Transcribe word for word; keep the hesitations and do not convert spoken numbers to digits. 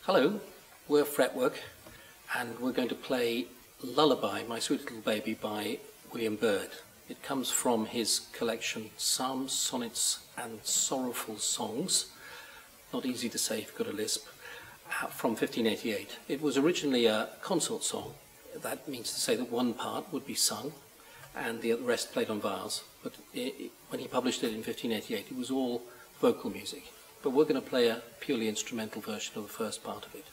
Hello, we're Fretwork, and we're going to play Lullaby, My Sweet Little Baby by William Byrd. It comes from his collection Psalms, Sonnets and Sorrowful Songs, not easy to say if you've got a lisp, from fifteen eighty-eight. It was originally a consort song. That means to say that one part would be sung and the rest played on viols. But it, it, when he published it in fifteen eighty-eight, it was all vocal music. But we're going to play a purely instrumental version of the first part of it.